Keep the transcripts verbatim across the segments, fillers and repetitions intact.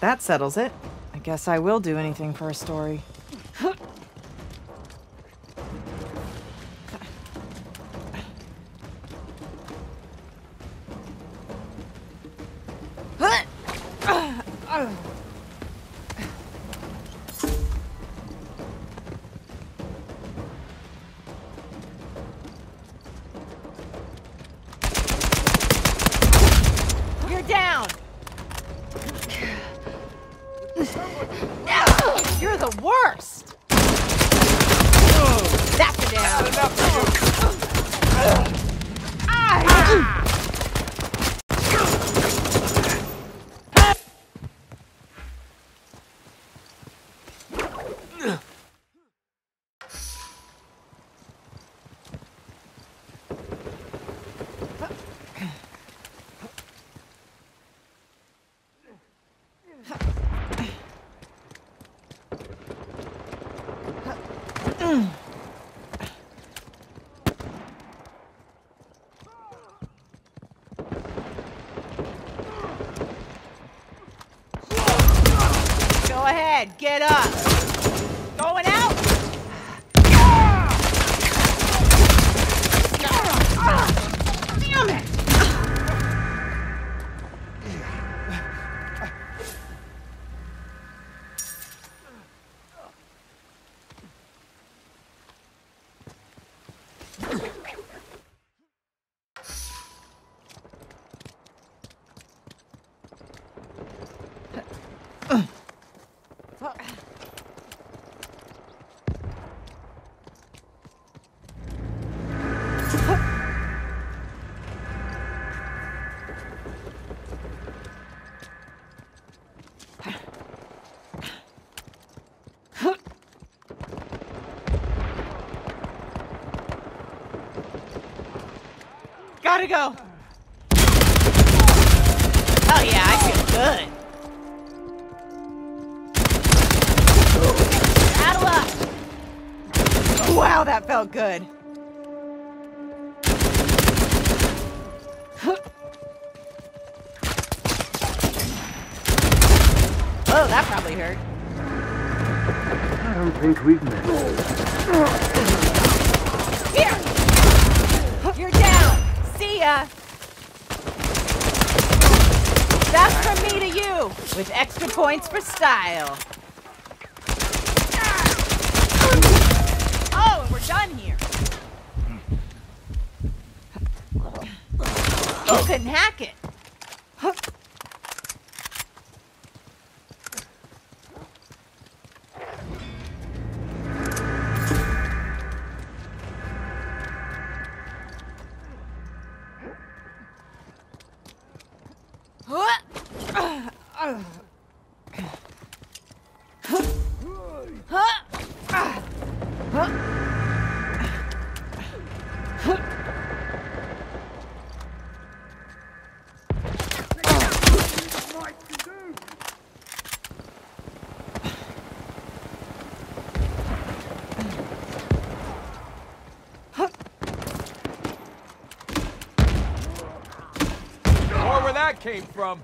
That settles it. I guess I will do anything for a story. You're down! You're the worst! That's a down! Enough for you! Ah! Go ahead, get up! Going out? Damn it! Gotta go. Oh yeah, I feel good. Saddle up. Wow, that felt good. Oh, that probably hurt. I don't think we've met. Here! You're down! See ya! That's from me to you, with extra points for style. Oh, and we're done here. You couldn't hack it. More where that came from.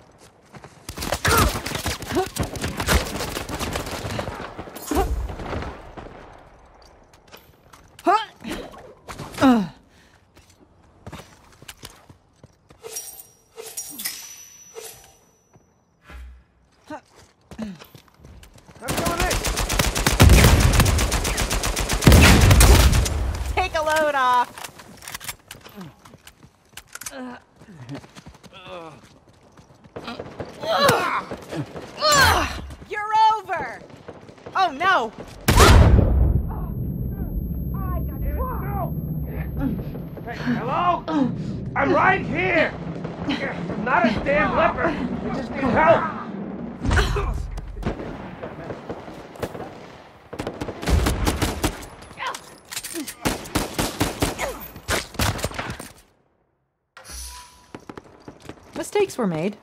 Take a load off. You're over. Oh no. Hey, hello? I'm right here! I'm not a damn leper! I just need help! Mistakes were made.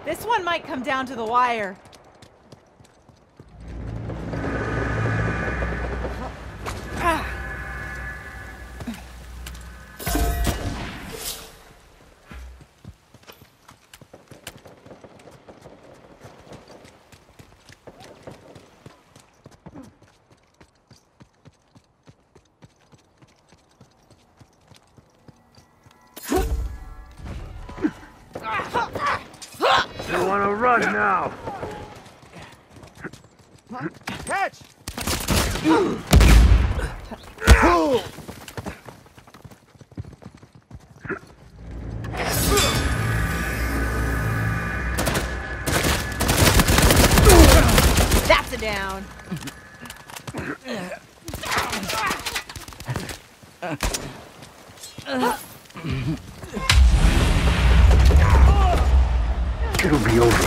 This one might come down to the wire. You want to run now? Catch! That's a down. It'll be over.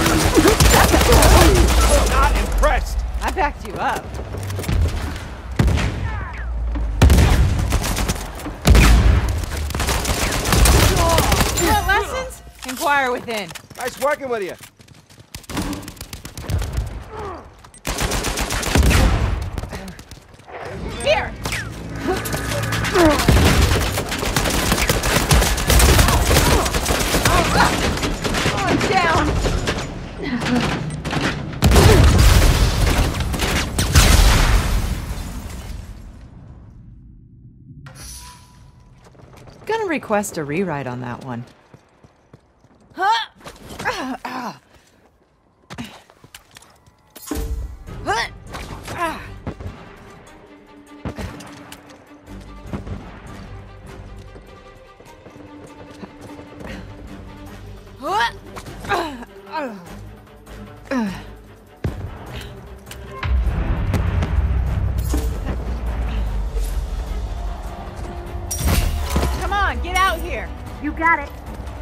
Not impressed! I backed you up. You want lessons? Inquire within. Nice working with you. Here! Oh, I'm down. Gonna request a rewrite on that one. Come on, get out here. You got it.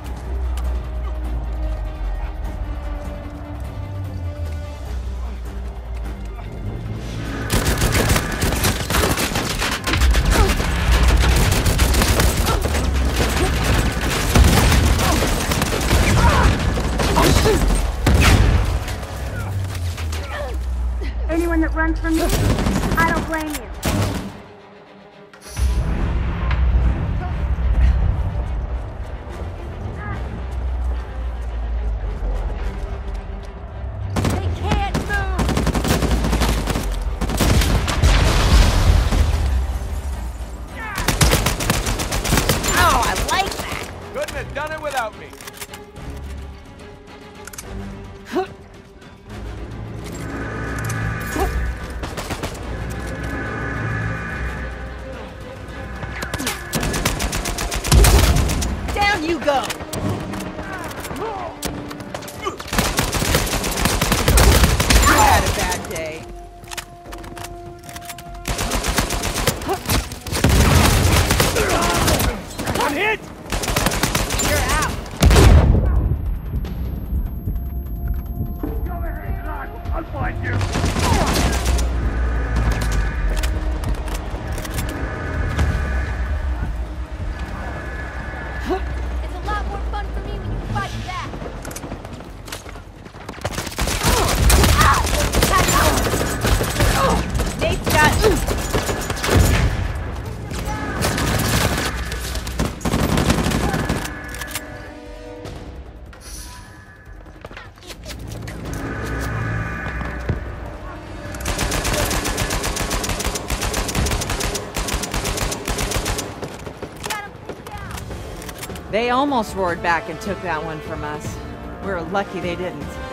Anyone that runs from me, I don't blame you. They can't move. Oh, I like that. Couldn't have done it without me. Down you go. You had a bad day. One hit! You're out. I'll find you. It's a lot more fun for me when you fight back. Nate's got. They almost roared back and took that one from us. We were lucky they didn't.